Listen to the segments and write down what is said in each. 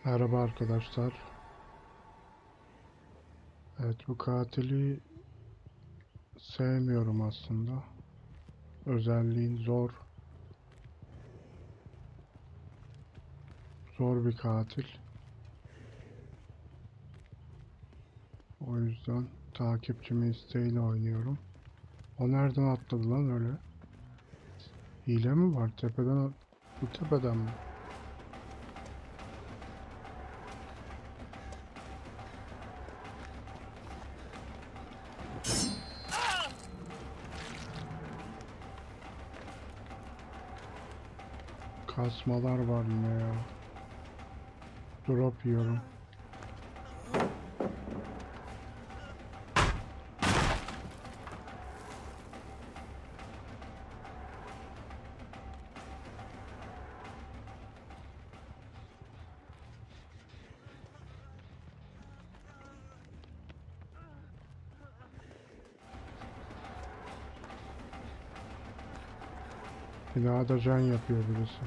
Merhaba arkadaşlar. Evet, bu katili sevmiyorum aslında. Özelliğin zor bir katil. O yüzden takipçimin isteğiyle oynuyorum. O nereden atladı lan öyle? Hile mi var? Bu tepeden mi? Kasmalar var yine ya. Drop yiyorum. Binada can yapıyor birisi.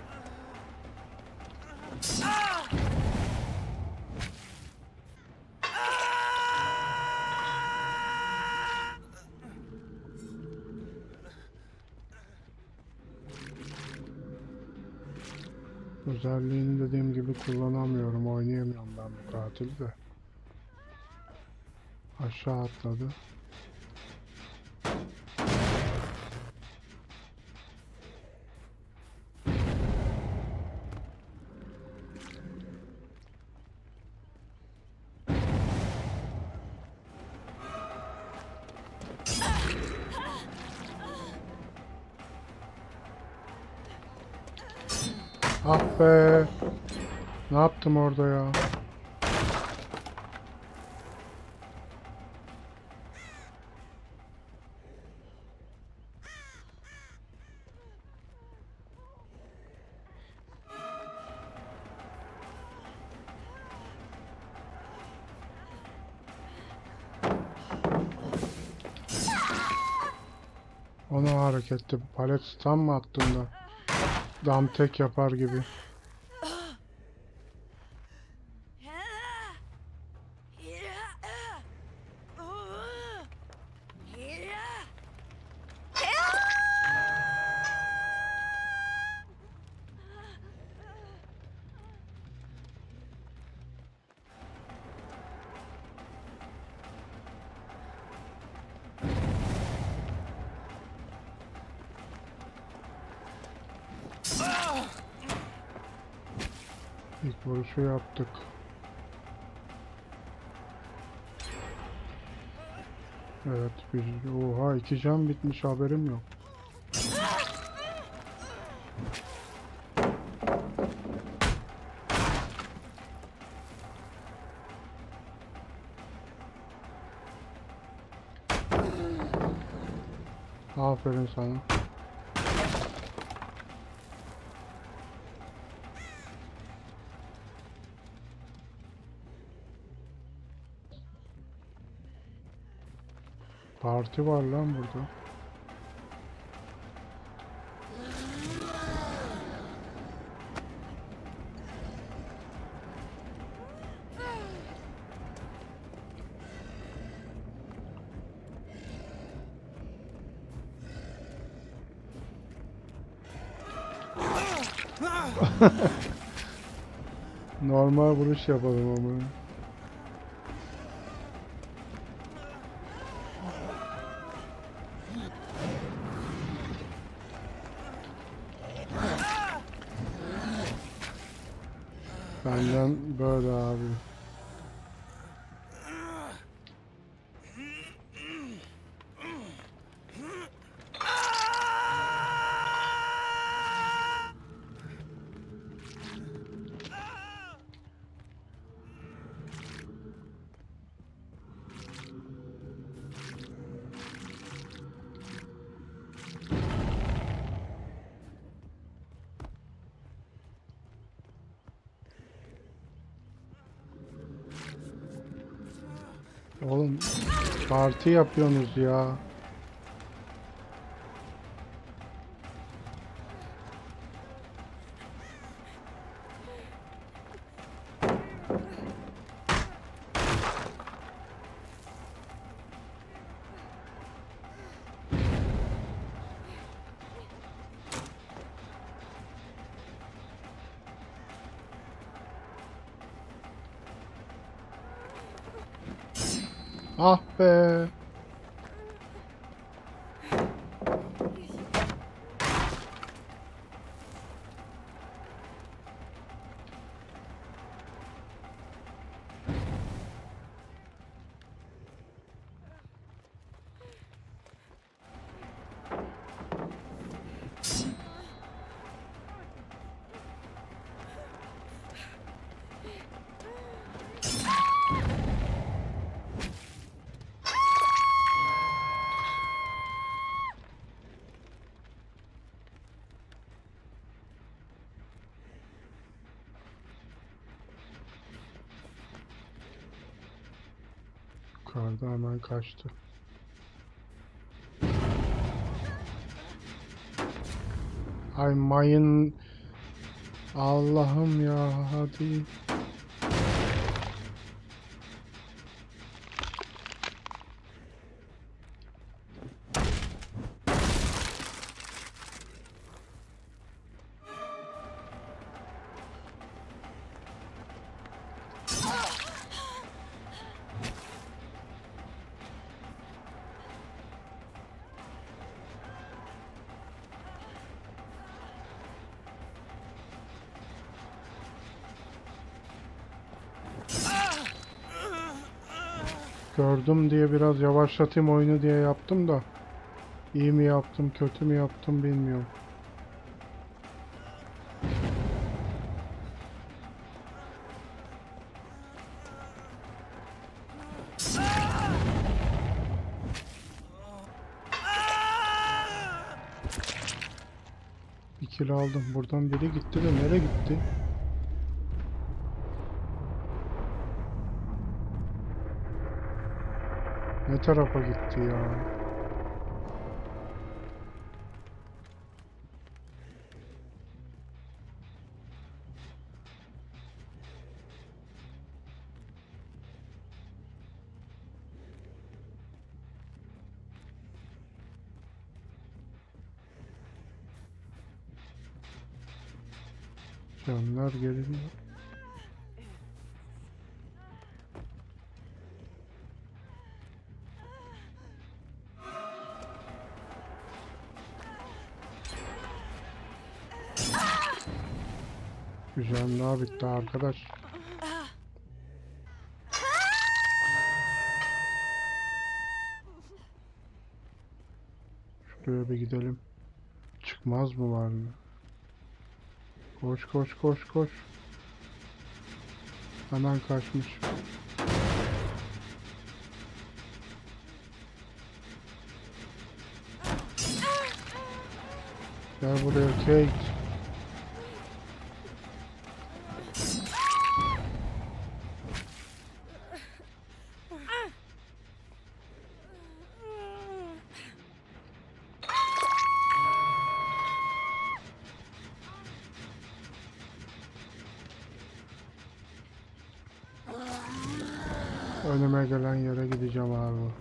Özelliğini dediğim gibi kullanamıyorum, oynayamıyorum ben bu katili de. Aşağı atladı. Ah be! Ne yaptım orada ya? Onu hareketli palet stun mı attın da dam tek yapar gibi. İlk vuruşu yaptık. Evet, oha, 2 can bitmiş, haberim yok. Aferin sana. Parti var lan burada. Normal vuruş yapalım ama. Benden böyle abi. Oğlum, parti yapıyorsunuz ya. Ah be. Yukarıda hemen kaçtı. Ay mayın. Allah'ım ya, hadi. Gördüm diye biraz yavaşlatayım oyunu diye yaptım da iyi mi yaptım, kötü mü yaptım bilmiyorum. Bir kill aldım. Buradan biri gitti de nereye gitti? Ne tarafa gitti ya? Canlar geliyor. Canlar bitti arkadaş. Şuraya bir gidelim. Çıkmaz mı var mı? Koş koş koş koş. Hemen kaçmış. Gel buraya Kate. Önüme gelen yere gideceğim abi.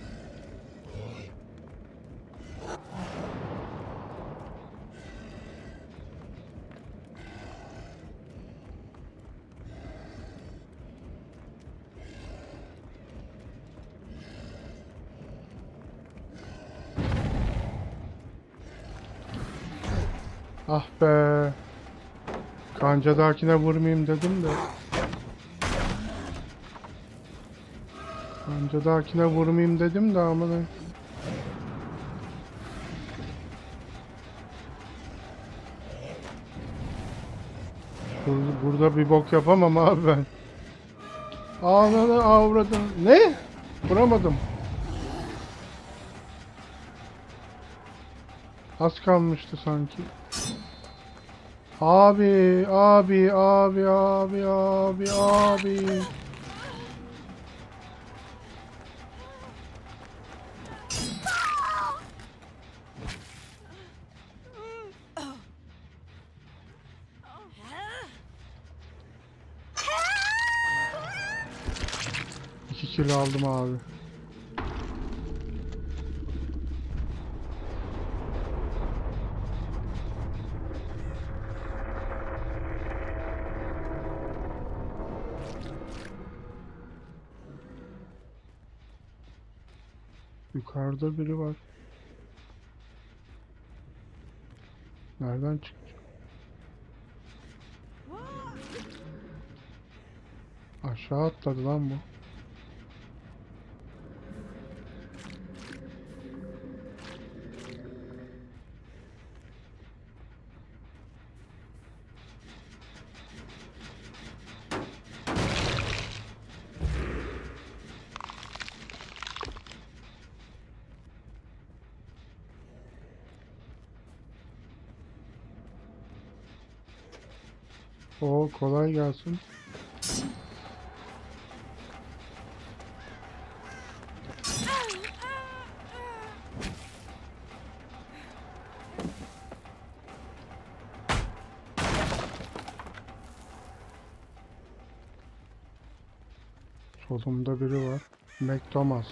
Ah be. Kancadakine vurmayayım dedim de. Kancadakine vurmayayım dedim de ama ne? Burada bir bok yapamam abi ben. Ananı avradım. Ne? Vuramadım. Az kalmıştı sanki. Abi, abi, abi, abi, abi, abi. İki kilo aldım abi. Yukarıda biri var. Nereden çıktı? Aşağı atladı lan bu. O kolay gelsin. Solumda biri var. Mac Thomas.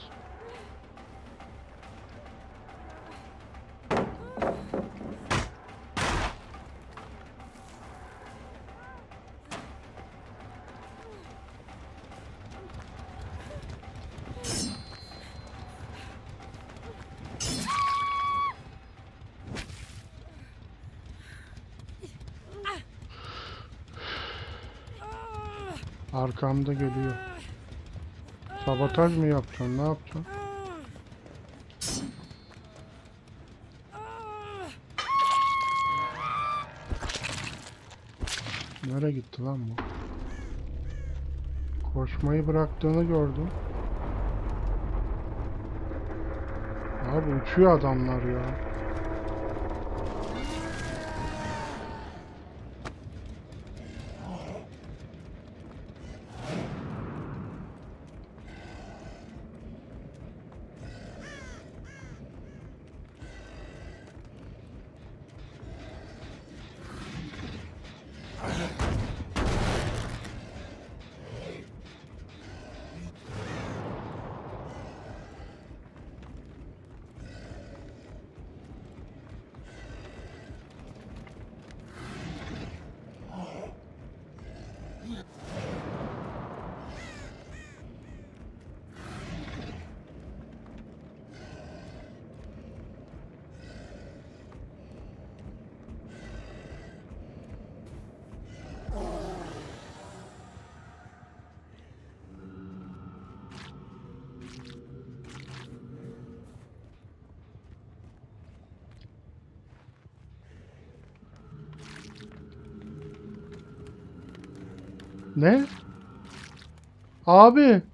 Arkamda geliyor. Sabotaj mı yapacaksın? Ne yapacaksın? Nereye gitti lan bu? Koşmayı bıraktığını gördüm. Abi uçuyor adamlar ya. Ne? Abi.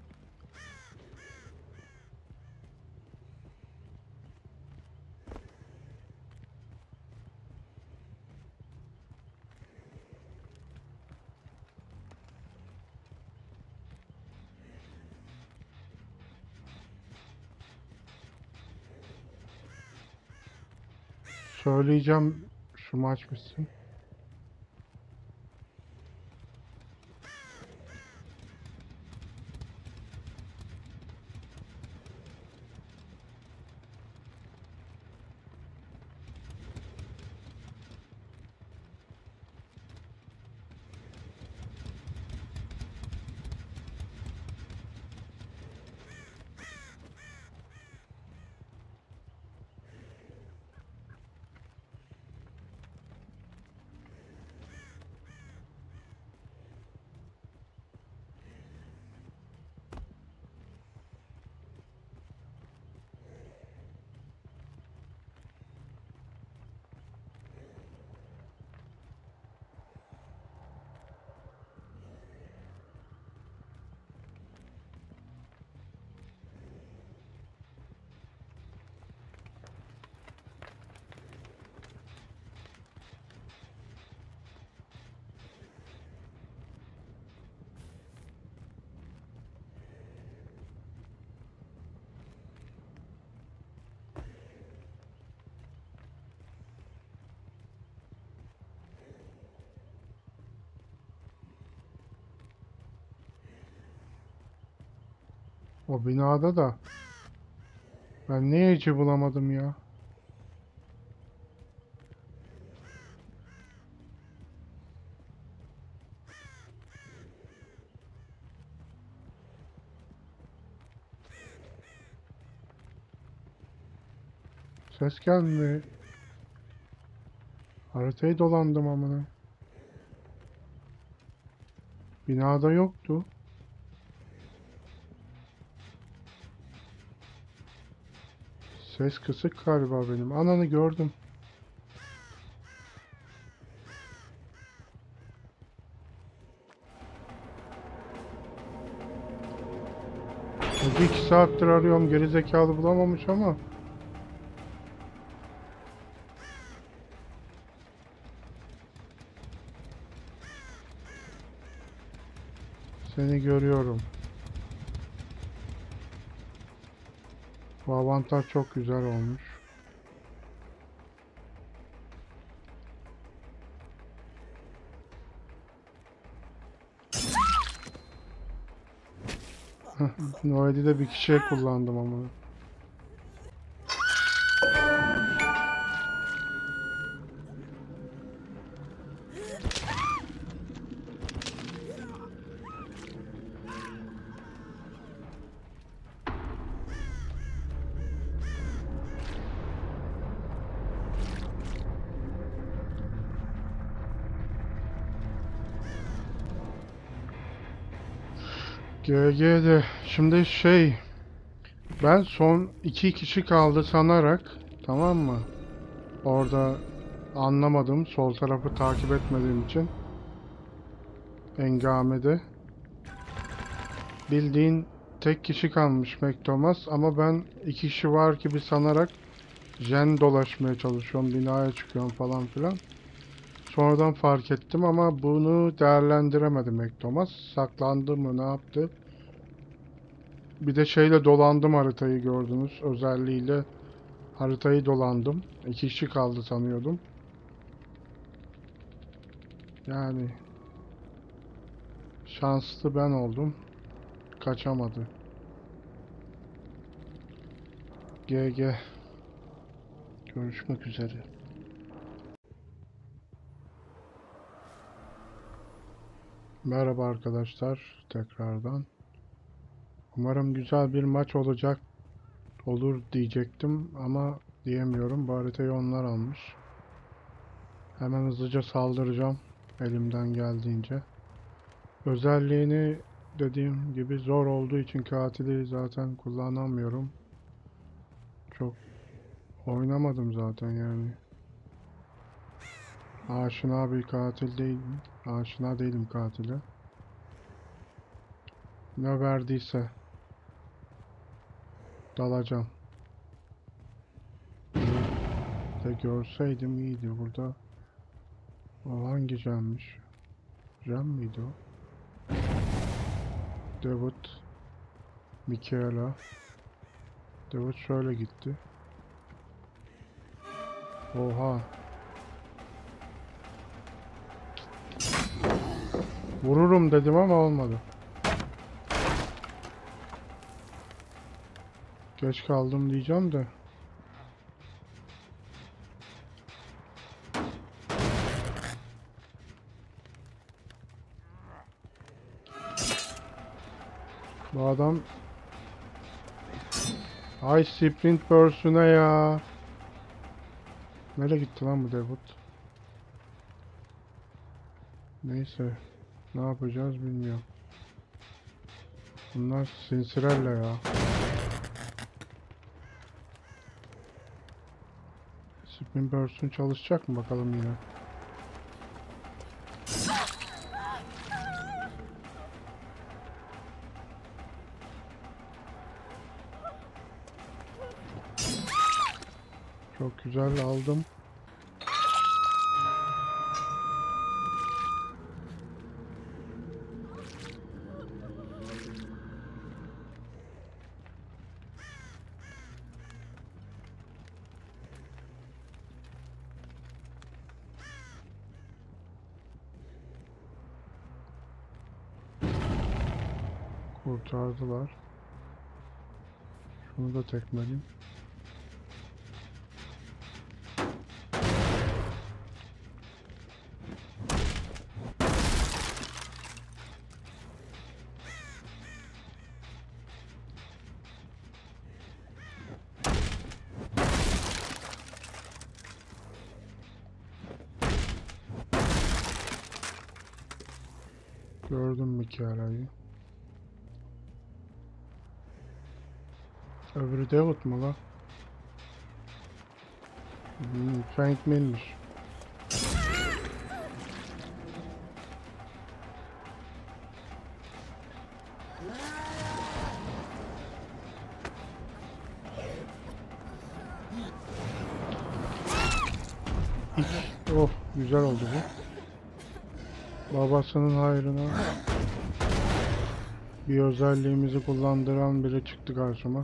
Söyleyeceğim şu maç bitsin. O binada da. Ben niye hiç bulamadım ya? Ses gelmiyor. Haritayı dolandım amına. Binada yoktu. Ses kısık galiba benim. Ananı gördüm. Çünkü 2 saattir arıyorum. Gerizekalı bulamamış ama. Seni görüyorum. Bu avantaj çok güzel olmuş. Noel'i de bir kişiye kullandım ama. GG'de. Şimdi ben son 2 kişi kaldı sanarak, tamam mı? Orada anlamadım. Sol tarafı takip etmediğim için. Engamede. Bildiğin tek kişi kalmış McThomas ama ben 2 kişi var gibi sanarak Jen dolaşmaya çalışıyorum. Binaya çıkıyorum falan filan. Sonradan fark ettim ama bunu değerlendiremedim McThomas. Saklandı mı ne yaptı? Bir de şeyle dolandım, haritayı gördünüz. Özelliğiyle haritayı dolandım. 2 kişi kaldı sanıyordum. Yani şanslı ben oldum. Kaçamadı. GG. Görüşmek üzere. Merhaba arkadaşlar tekrardan. Umarım güzel bir maç olur diyecektim ama diyemiyorum. Bu haritayı onlar almış. Hemen hızlıca saldıracağım elimden geldiğince. Özelliğini dediğim gibi zor olduğu için katili zaten kullanamıyorum. Çok oynamadım zaten yani. Aşina bir katil değilim. Aşina değilim katile. Ne verdiyse dalacağım. De görseydim iyiydi burada. O hangi cammış? Cam mıydı o? David, Michaela. David şöyle gitti. Oha. Vururum dedim ama olmadı. Geç kaldım diyeceğim de. Bu adam ay sprint burst'üne ya. Nereye gitti lan bu David? Neyse. Ne yapacağız bilmiyorum. Bunlar sinsirelle ya. Sprint burst'ün çalışacak mı bakalım yine. Çok güzel aldım. Kurtardılar. Şunu da tekmeleyim. Gördüm mü ki arayı? Öbürü David mı la? Saint Mil'miş. Oh, güzel oldu bu. Babasının hayrına bir özelliğimizi kullandıran biri çıktı karşıma.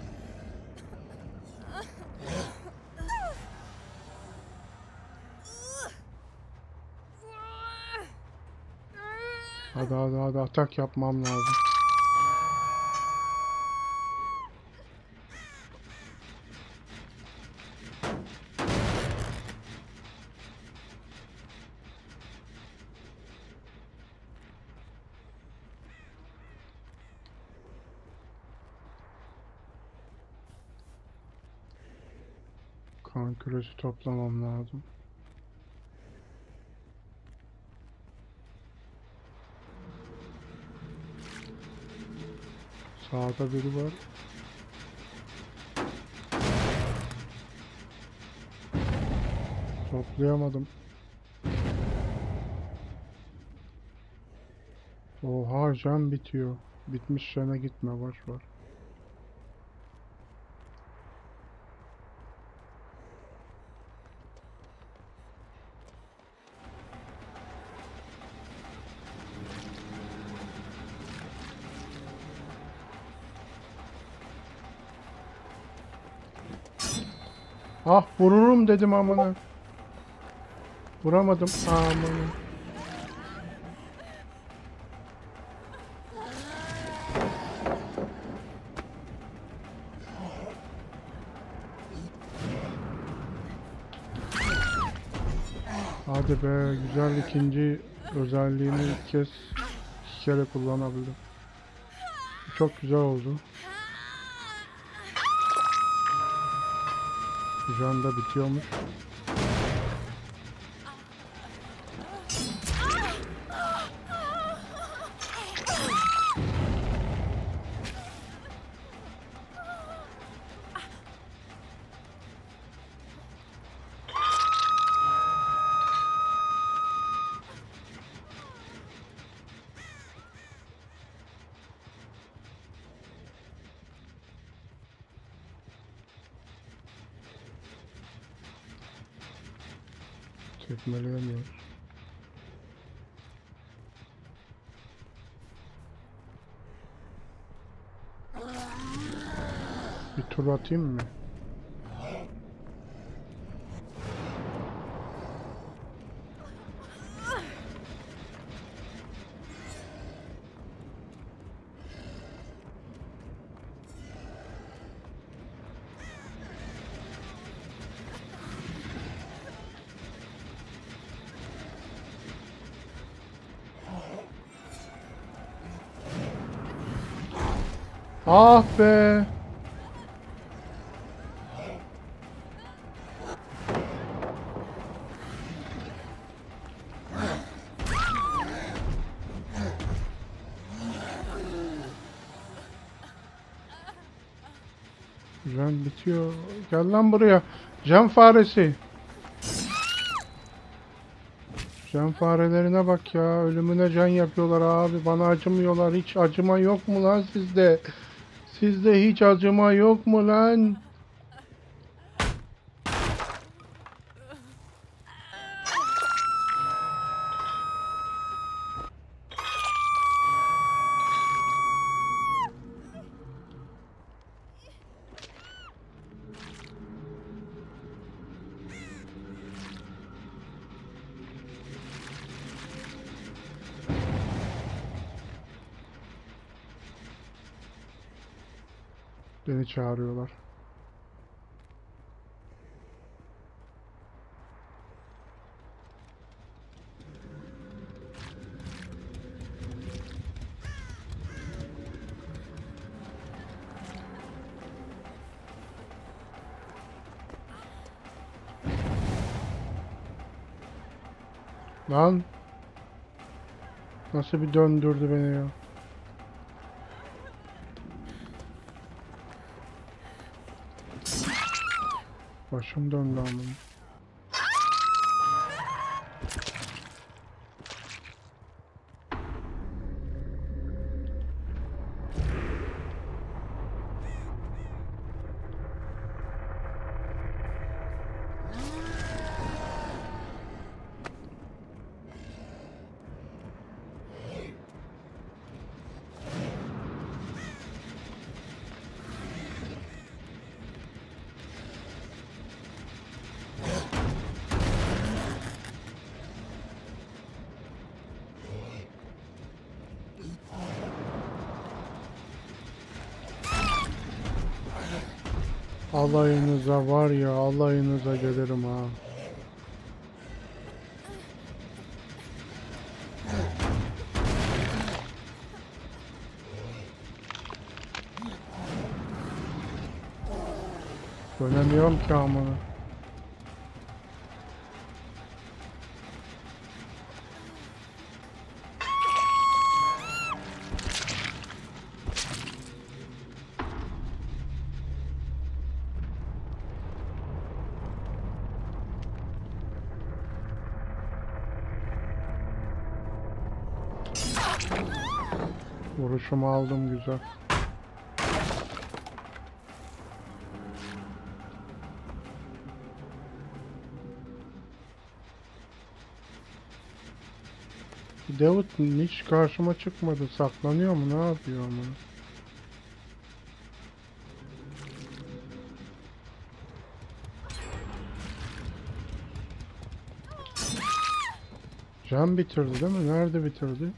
Hadi atak yapmam lazım. Kan küresi toplamam lazım. Sağda biri var. Toplayamadım. Oha, can bitiyor. Bitmiş cana gitme, boş ver. Ah, vururum dedim amına. Vuramadım amına. Hadi be, güzel, ikinci özelliğimi iki kere kullanabildim. Çok güzel oldu. Şu anda bitiyormuş. Tekmeleyemiyoruz. Bir tur atayım mı? Ah be! Can bitiyor. Gel lan buraya. Can faresi. Can farelerine bak ya. Ölümüne can yapıyorlar abi. Bana acımıyorlar. Hiç acıma yok mu lan sizde? Sizde hiç acıma yok mu lan? Beni çağırıyorlar. Lan. Nasıl bir döndürdü beni ya. Başım döndü ama. Alayınıza var ya, alayınıza gelirim ha. Dönemiyorum ki amına. Vuruşumu aldım güzel. David hiç karşıma çıkmadı. Saklanıyor mu? Ne yapıyor ama? Can bitirdi değil mi? Nerede bitirdi?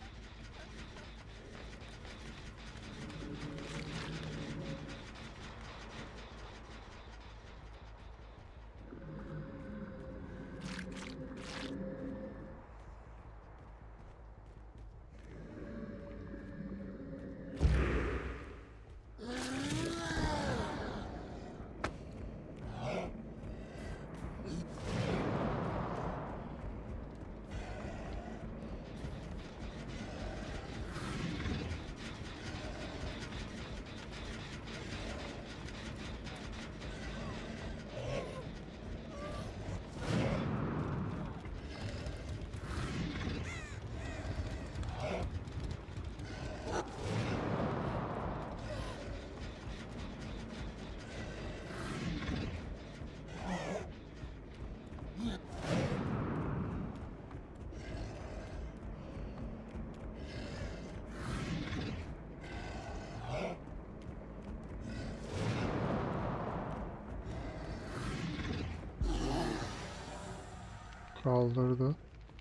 Kaldırdı.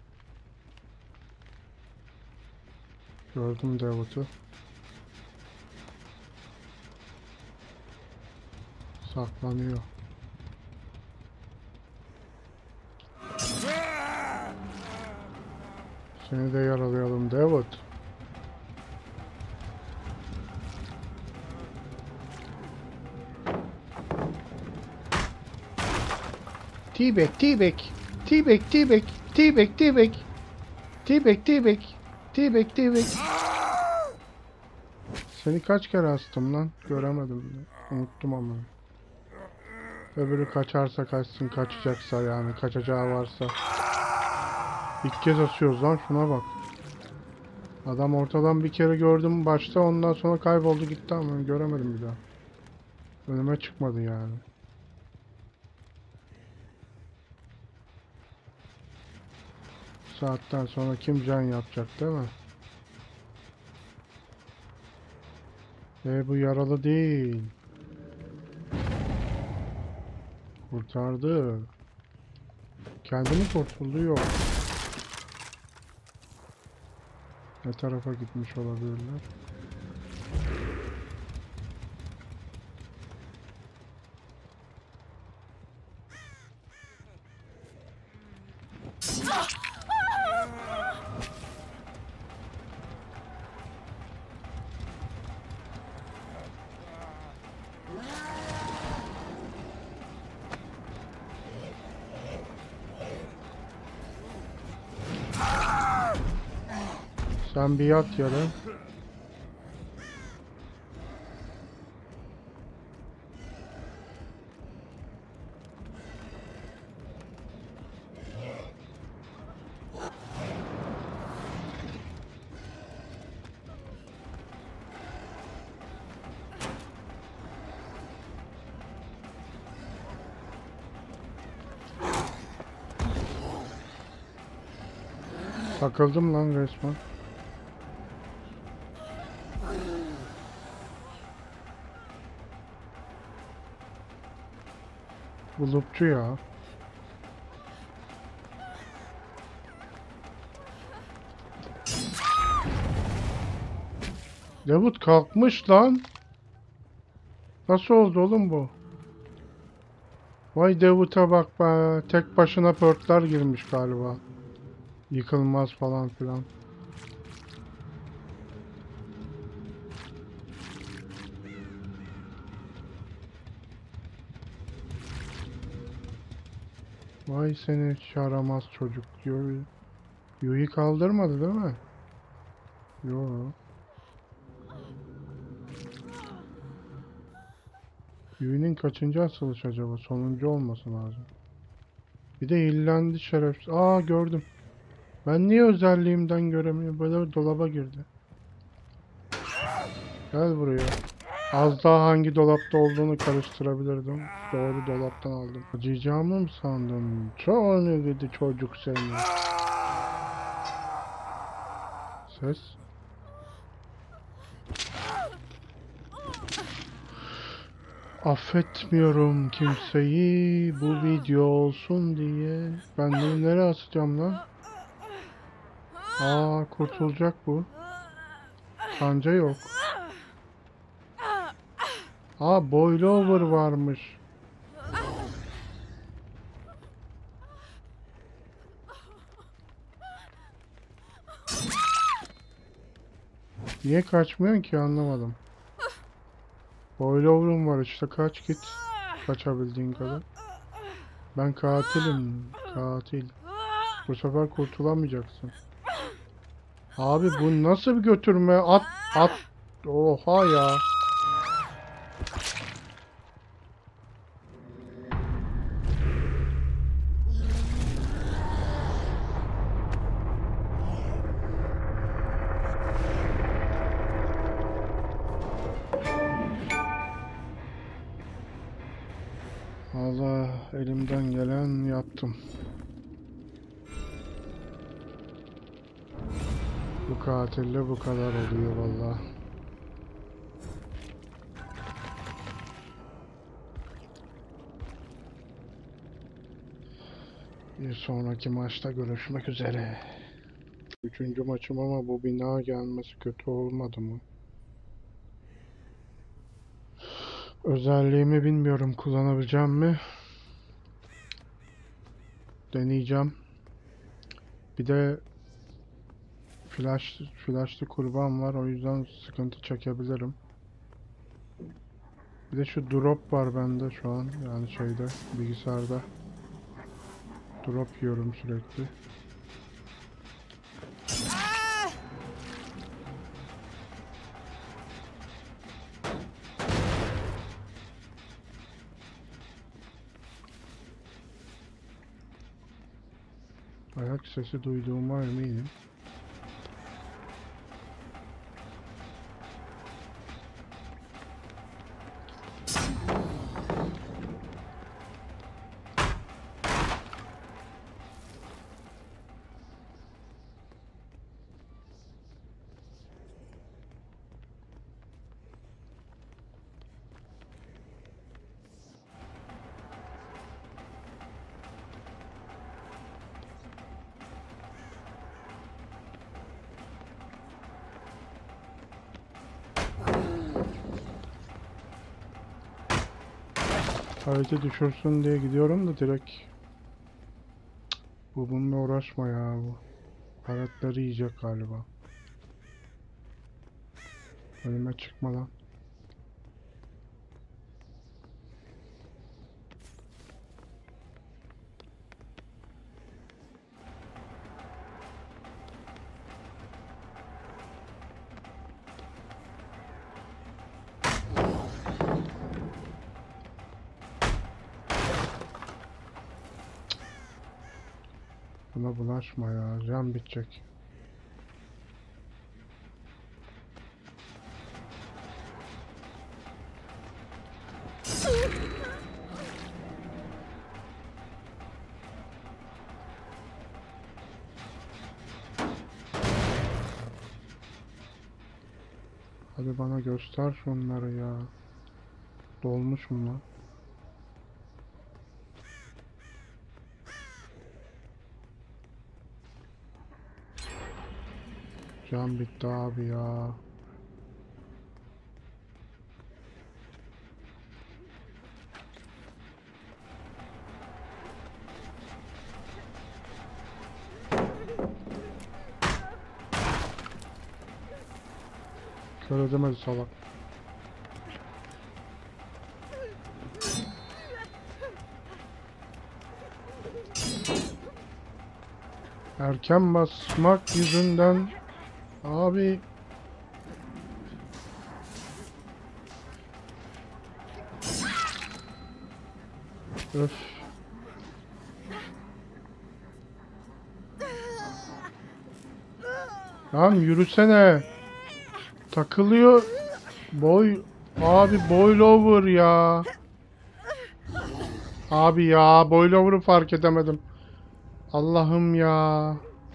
Gördüm David'ı. Saklanıyor. Seni de yaralayalım David. T-Bag, T-Bag, T-Bag, T-Bag, T-Bag, T-Bag, T-Bag, T-Bag, T-Bag, T-Bag. Seni kaç kere astım lan? Göremedim bile. Unuttum ama. Öbürü kaçarsa kaçsın, kaçacaksa yani kaçacağı varsa. İlk kez asıyoruz lan, şuna bak. Adam ortadan bir kere gördüm başta, ondan sonra kayboldu gitti ama göremedim bir daha. Önüme çıkmadı yani. Saatten sonra kim can yapacak değil mi? Bu yaralı değil. Kurtardı. Kendini kurtuldu. Ne tarafa gitmiş olabilirler? Sen bir yat yere. Takıldım lan resmen. Bu loopçu ya. Davut kalkmış lan. Nasıl oldu oğlum bu? Vay Davut'a bak be. Tek başına pörtler girmiş galiba. Yıkılmaz falan filan. Vay seni yaramaz çocuk. Yu'yu kaldırmadı değil mi? Yo. Yu'nun kaçıncı asılış acaba? Sonuncu olması lazım. Bir de illendi şerefsiz. Aa gördüm. Ben niye özelliğimden göremiyorum? Böyle dolaba girdi. Gel buraya. Az daha hangi dolapta olduğunu karıştırabilirdim. Doğru dolaptan aldım. Acıyacağımı mı sandın? Çoğunu gidi çocuk seni. Ses. Affetmiyorum kimseyi bu video olsun diye. Ben bunu nereye asacağım lan? Aa kurtulacak bu. Kanca yok. Aa boilover varmış. Niye kaçmıyorsun ki anlamadım. Boilover'ım var işte kaç git. Kaçabildiğin kadar. Ben katilim. Katil. Bu sefer kurtulamayacaksın. Abi bu nasıl bir götürme? At. Oha ya. Allah elimden gelen yaptım. Bu katille bu kadar oluyor vallahi. Bir sonraki maçta görüşmek üzere. Üçüncü maçım ama bu bina gelmesi kötü olmadı mı? Özelliğimi bilmiyorum kullanabileceğim mi? Deneyeceğim. Bir de flashlı kurban var o yüzden sıkıntı çekebilirim. Bir de şu drop var bende şu an yani şeyde bilgisayarda. Drop yiyorum sürekli. Ayak sesi duyduğuma eminim. Kaydı düşürsün diye gidiyorum da direkt. Bu bununla uğraşma ya bu. Paletleri yiyecek galiba. Önüme çıkma lan. Buna bulaşma ya. Can bitecek. Hadi bana göster şunları ya. Dolmuş mu lan? Can bitti abi ya. Kör edemedi salak. Erken basmak yüzünden abi öf. Lan yürüsene. Takılıyor. Abi boilover ya. Abi ya boilover'ı fark edemedim. Allah'ım ya.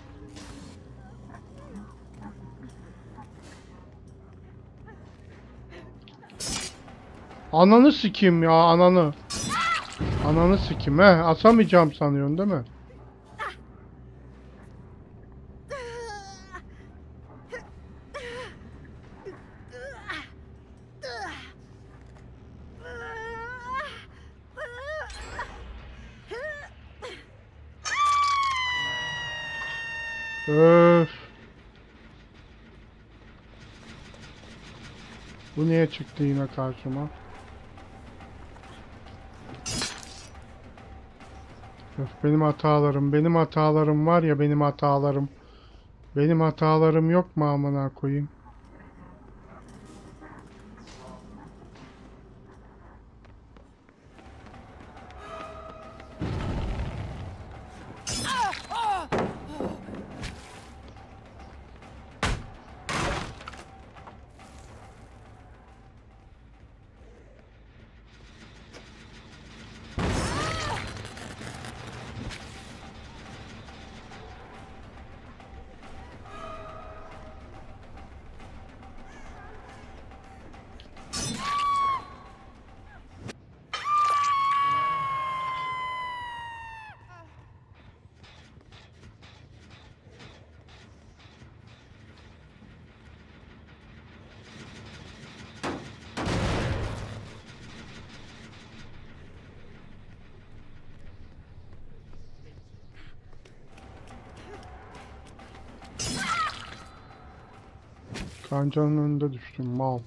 Ananı sikeyim ya ananı. Ananı sikeyim he. Asamayacağım sanıyorsun değil mi? Öf. Bu niye çıktı yine karşıma? Öf, benim hatalarım var ya benim hatalarım. Benim hatalarım yok mu amına koyayım? Kancanın önünde düştüm mal.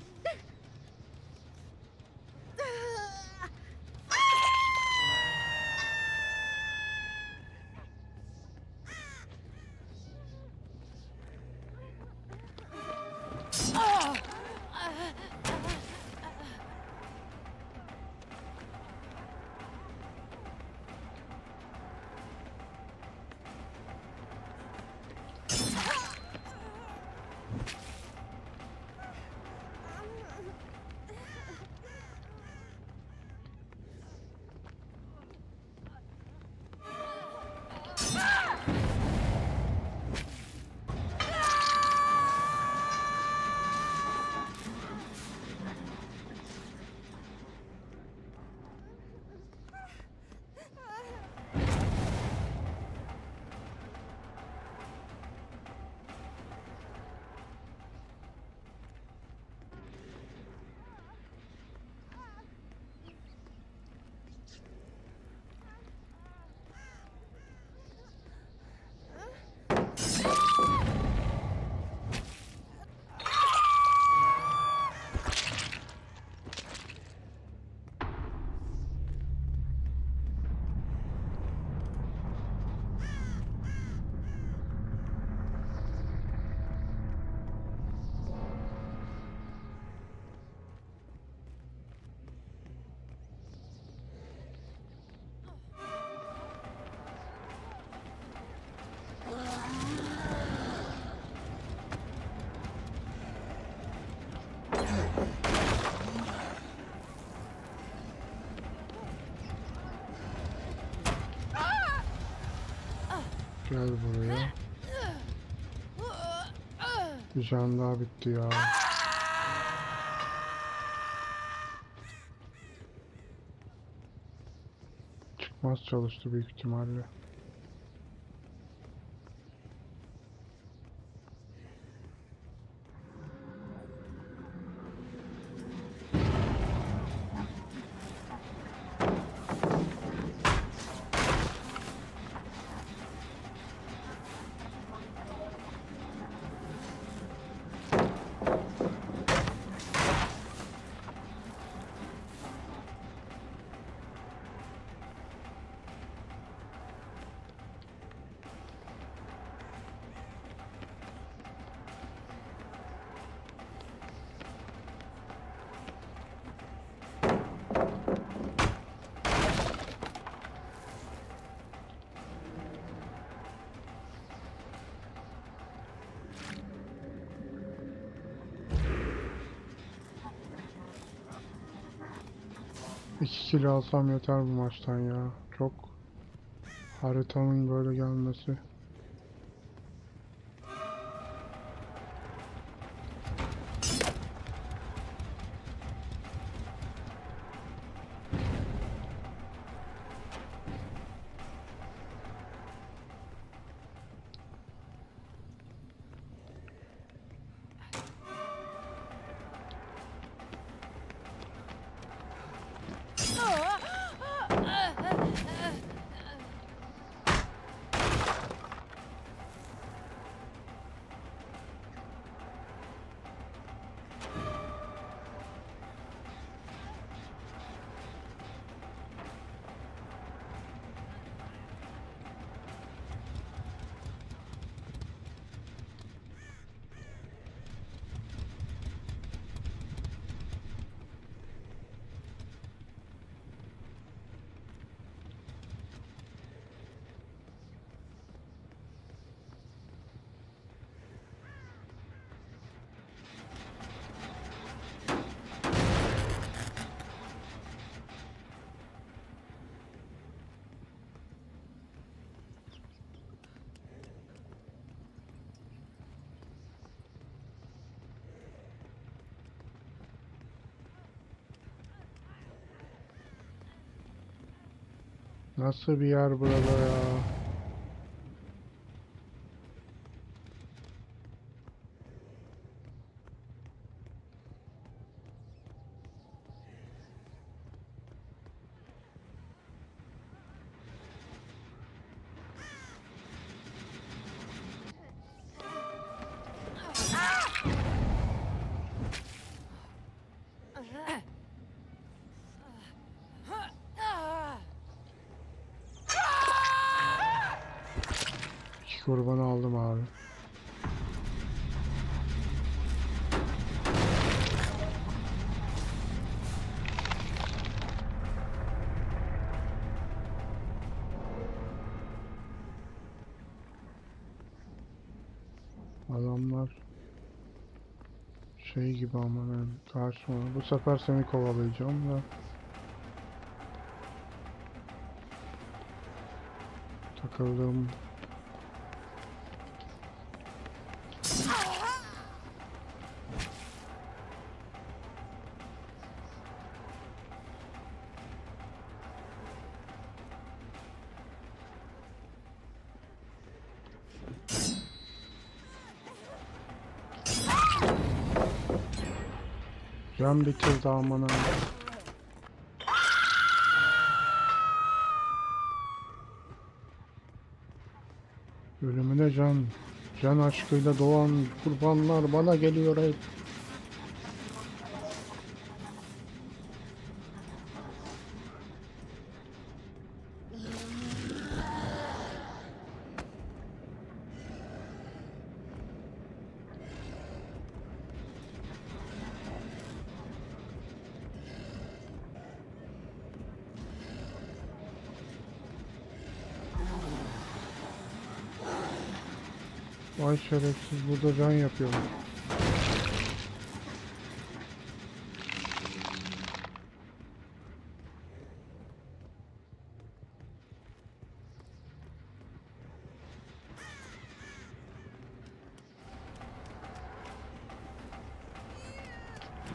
Gel buraya. Bir can daha bitti ya. Çıkmaz çalıştı büyük ihtimalle. İki kill alsam yeter bu maçtan ya. Çok haritanın böyle gelmesi. Nasıl bir yer burada ya? İki kurbanı aldım abi. Adamlar şey gibi ama ben karşıma. Bu sefer seni kovalayacağım da. Takıldım. Can bitirdi aman ha. Ölümüne can. Can aşkıyla doğan kurbanlar bana geliyor hep. Vay şerefsiz burada can yapıyor.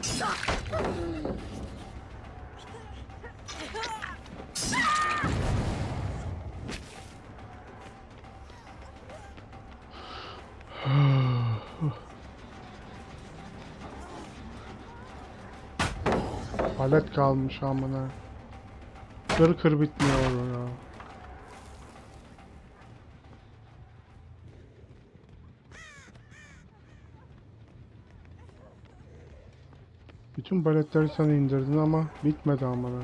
Palet kalmış amına. Kır kır bitmiyor ya. Bütün paletleri sen indirdin ama bitmedi amına.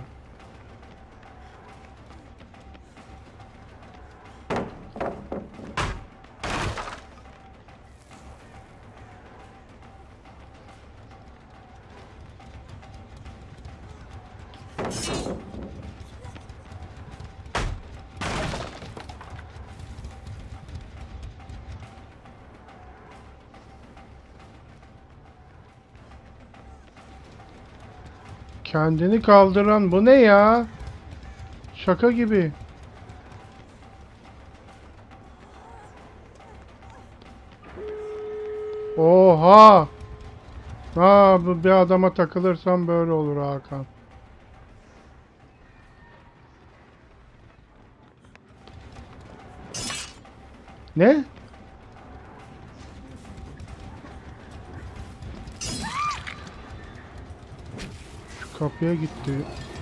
Kendini kaldıran bu ne ya? Şaka gibi. Oha! Ha, bu bir adama takılırsam böyle olur Hakan. Ne? Şu kapıya gitti.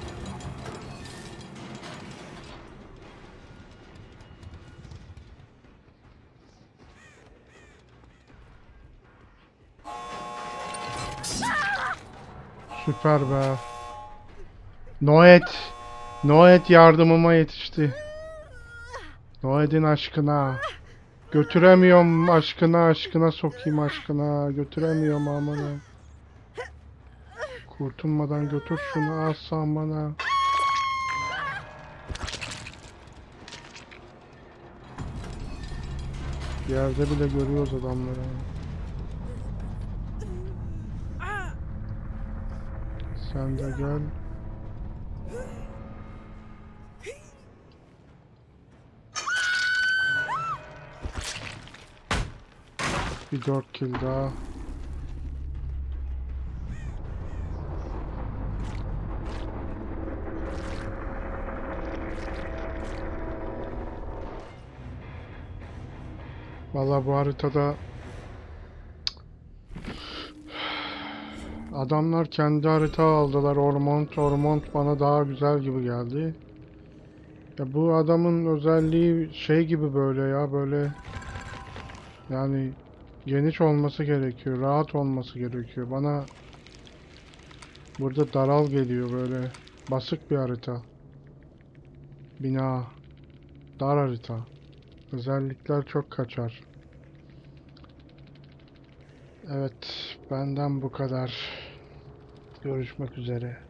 Süper be. Noet. Noet yardımıma yetişti. Noet'in aşkına. Götüremiyorum aşkına sokayım aşkına. Götüremiyorum amına. Kurtulmadan götür şunu alsan bana. Yerde bile görüyoruz adamları. Sen de gel. Bir 4 kill daha. Vallahi bu haritada adamlar kendi harita aldılar. Ormont bana daha güzel gibi geldi. Ya bu adamın özelliği şey gibi böyle ya, böyle yani geniş olması gerekiyor, rahat olması gerekiyor. Bana burada daral geliyor, böyle basık bir harita. Bina, dar harita. Özellikler çok kaçar. Evet, benden bu kadar. Görüşmek üzere.